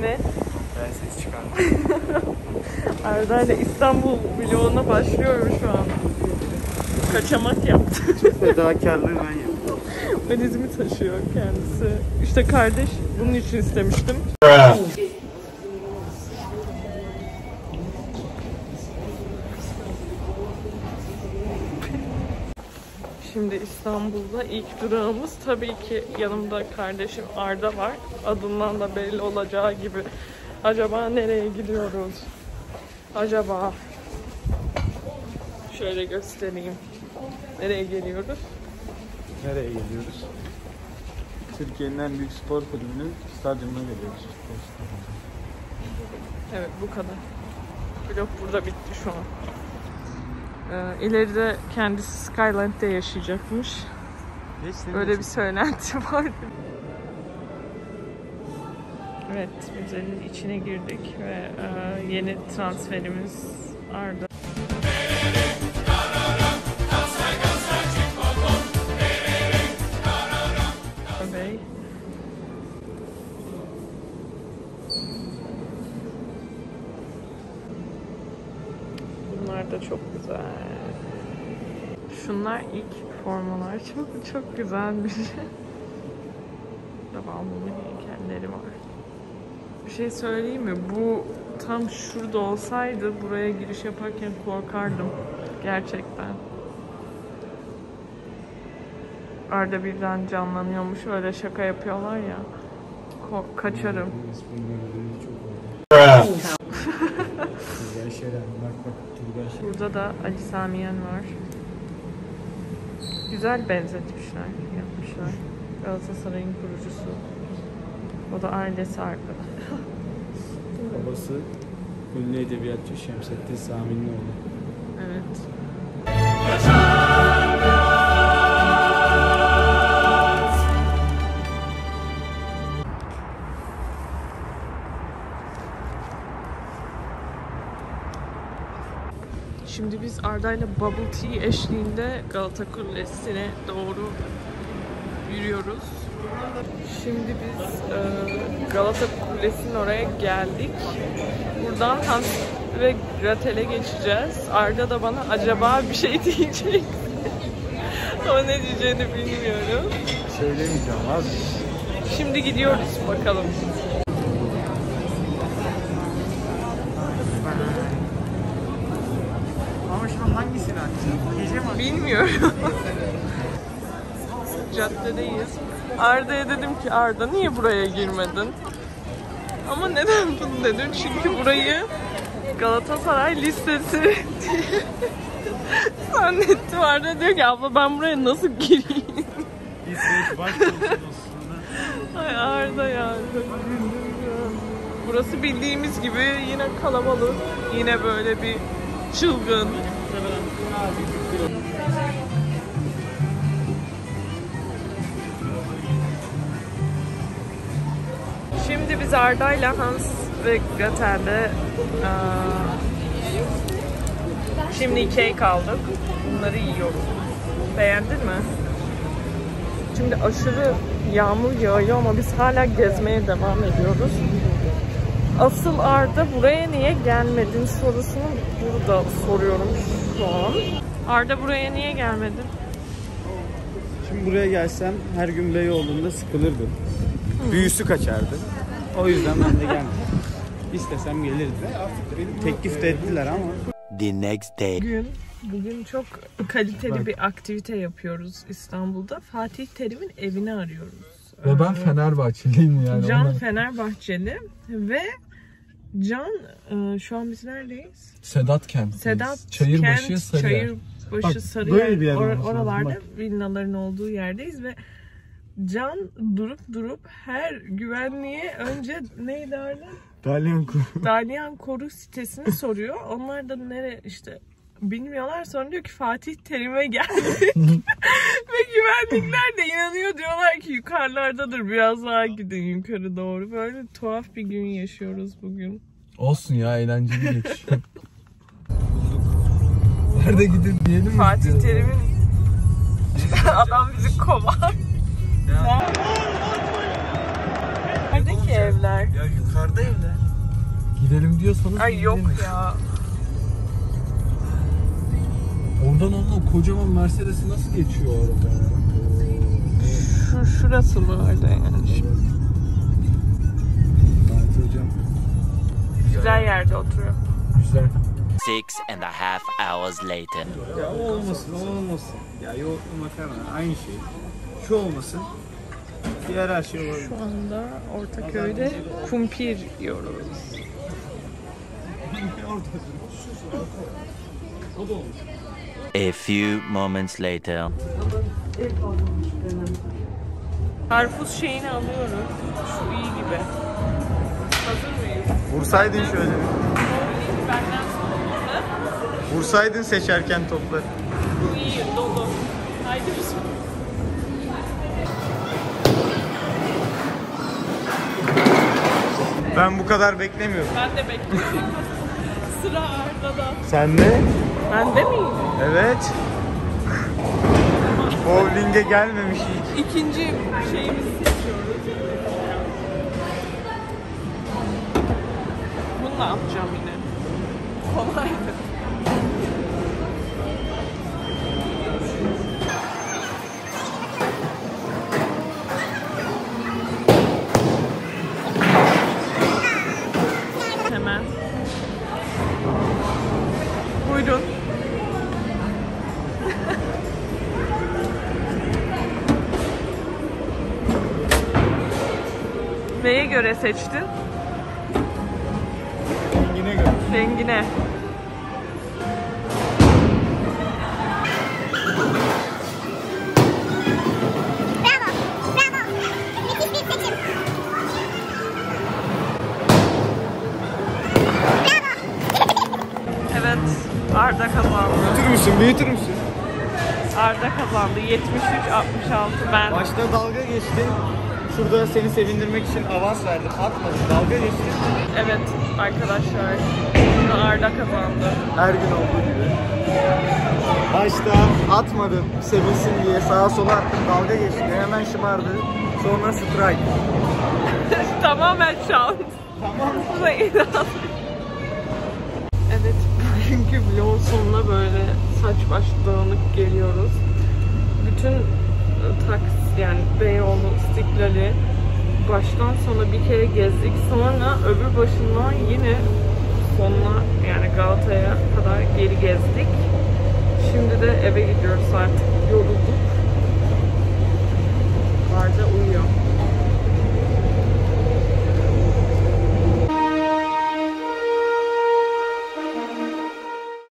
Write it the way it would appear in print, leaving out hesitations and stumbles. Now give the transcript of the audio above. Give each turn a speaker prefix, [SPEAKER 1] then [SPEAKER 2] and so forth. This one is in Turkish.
[SPEAKER 1] Ne?
[SPEAKER 2] Ben ses çıkardım.
[SPEAKER 1] Arda ile İstanbul vloguna başlıyorum şu an. Kaçamak yaptı.
[SPEAKER 2] Fedakarlığı ben yaptım.
[SPEAKER 1] Valizimi taşıyor kendisi. İşte kardeş, bunun için istemiştim. Şimdi İstanbul'da ilk durağımız tabii ki yanımda kardeşim Arda var. Adından da belli olacağı gibi. Acaba nereye gidiyoruz? Acaba şöyle göstereyim. Nereye geliyoruz?
[SPEAKER 2] Nereye geliyoruz? Türkiye'nin en büyük spor kulübünün stadyumuna geliyoruz.
[SPEAKER 1] Evet, bu kadar. Vlog burada bitti şu an. İleride kendisi Skyland'de yaşayacakmış. Öyle bir söylenti var. Evet, müzenin içine girdik ve yeni transferimiz Arda. Bey. Bunlar da çok güzel. Şunlar ilk formalar. Çok güzelmiş. Devamlı heykelleri var. Bir şey söyleyeyim mi? Bu tam şurada olsaydı buraya giriş yaparken korkardım. Gerçekten. Arda birden canlanıyormuş. Öyle şaka yapıyorlar ya. Kaçarım. Burada da Ali Samiyen var. Güzel benzetmişler, yapmışlar. Galatasaray'ın kurucusu. O da ailesi arkada.
[SPEAKER 2] Babası ünlü edebiyatçı Şemsettin Sami'nin oğlu.
[SPEAKER 1] Evet. Şimdi biz Arda'yla bubble tea eşliğinde Galata Kulesi'ne doğru yürüyoruz. Şimdi biz Galata Kulesi'nin oraya geldik. Buradan Hans ve Gretel'e geçeceğiz. Arda da bana acaba bir şey diyecek. Ama ne diyeceğini bilmiyorum.
[SPEAKER 2] Söylemeyeceğim abi.
[SPEAKER 1] Şimdi gidiyoruz bakalım.
[SPEAKER 2] Ama şu an hangisini açacağım? Gece mi?
[SPEAKER 1] Bilmiyorum. Caddedeyiz. Arda'ya dedim ki Arda niye buraya girmedin? Ama neden bunu dedim? Çünkü burayı Galatasaray listesi zannettim. Arda diyor ki abla ben buraya nasıl gireyim?
[SPEAKER 2] İsveç Başkonsolosluğu'na.
[SPEAKER 1] Ay Arda ya. Burası bildiğimiz gibi yine kalabalık. Yine böyle bir çılgın. Şimdi biz Arda'yla Hans ve Gretel'de şimdi cake aldık. Bunları yiyoruz. Beğendin mi? Şimdi aşırı yağmur yağıyor ama biz hala gezmeye devam ediyoruz. Asıl Arda buraya niye gelmedin sorusunu burada soruyorum şu an. Arda buraya niye gelmedin?
[SPEAKER 2] Şimdi buraya gelsem her gün Beyoğlu'nda sıkılırdım. Büyüsü kaçardı. O yüzden ben de gelmedim. İstesem gelirdim. Teklif de ettiler ama.
[SPEAKER 3] The next day.
[SPEAKER 1] Bugün çok kaliteli bir aktivite yapıyoruz İstanbul'da. Fatih Terim'in evini arıyoruz.
[SPEAKER 4] Ve ben Fenerbahçeliyim yani.
[SPEAKER 1] Can
[SPEAKER 4] ona...
[SPEAKER 1] Fenerbahçeli ve Can şu an biz neredeyiz?
[SPEAKER 4] Sedat Kent. Çayırbaşı, Sarıyer.
[SPEAKER 1] Çayırbaşı, Sarıyer. Oralarda villaların olduğu yerdeyiz ve Can durup her güvenliğe önce neydi Arda? Dalyan Koru sitesini soruyor. Onlar da nere işte bilmiyorlar. Sonra diyor ki Fatih Terim'e geldik. Ve güvenlikler de inanıyor. Diyorlar ki yukarılardadır. Biraz daha gidin yukarı doğru. Böyle tuhaf bir gün yaşıyoruz bugün.
[SPEAKER 4] Olsun ya, eğlenceli geçiyor. Nerede gidip diyelim mi?
[SPEAKER 1] Fatih Terim'in adam bizi kovar. Neredeki evler?
[SPEAKER 2] Ya Yukarıda evler.
[SPEAKER 4] Gidelim diyorsanız
[SPEAKER 1] Ay yok
[SPEAKER 4] gidelim.
[SPEAKER 1] ya.
[SPEAKER 4] Oradan onunla kocaman Mercedes'i nasıl geçiyor o araba ya?
[SPEAKER 1] Şurası mı öyle yani şimdi?
[SPEAKER 4] Evet hocam.
[SPEAKER 1] Güzel yerde oturuyor.
[SPEAKER 4] Güzel.
[SPEAKER 3] 6.5 hours later.
[SPEAKER 2] Ya o olmasın, o olmasın. Ya yoğurtlu makarna aynı şey. Şu olmasın. Diğer her şey olabilir.
[SPEAKER 1] Şu anda Ortaköy'de kumpir yiyoruz.
[SPEAKER 3] A few moments later.
[SPEAKER 1] Karpuz şeyini alıyoruz. Şu iyi gibi. Hazır mıyız?
[SPEAKER 2] Vursaydın şöyle.
[SPEAKER 1] Benden sonra.
[SPEAKER 2] Vursaydın seçerken topları.
[SPEAKER 1] Bu iyi, dolu. Haydi biz.
[SPEAKER 2] Ben bu kadar beklemiyorum.
[SPEAKER 1] Ben de bekliyorum. Sıra Arda'da.
[SPEAKER 2] Sen de?
[SPEAKER 1] Ben de miyim?
[SPEAKER 2] Evet. Bowling'e gelmemiş hiç.
[SPEAKER 1] İkinci şeyimizi seçiyoruz. Bununla yapacağım yine. Kolaydı. Hemen. Buyurun. Neye göre seçtin?
[SPEAKER 2] Rengine göre.
[SPEAKER 1] Rengine. Evet, Arda kazandı.
[SPEAKER 2] Büyütür müsün? Büyütür müsün?
[SPEAKER 1] Arda kazandı. 73-66 ben.
[SPEAKER 2] Başta dalga geçti. Şurada seni sevindirmek için avans verdim. Atmadım. Dalga geçti.
[SPEAKER 1] Evet arkadaşlar. Burada Arda kazandı.
[SPEAKER 2] Her gün olduğu gibi. Başta atmadım sevinsin diye sağa sola attım. Dalga geçti. Hemen şımardı. Sonra strike.
[SPEAKER 1] Tamamen şans.
[SPEAKER 2] Tamam.
[SPEAKER 1] Evet, bugünkü vlogun sonuna böyle saç baş dağınık geliyoruz. Bütün yani Beyoğlu, İstiklal'i baştan sona bir kere gezdik. Sonra öbür başından yine sonuna yani Galata'ya kadar geri gezdik. Şimdi de eve gidiyoruz artık. Yorulduk. Arda uyuyor.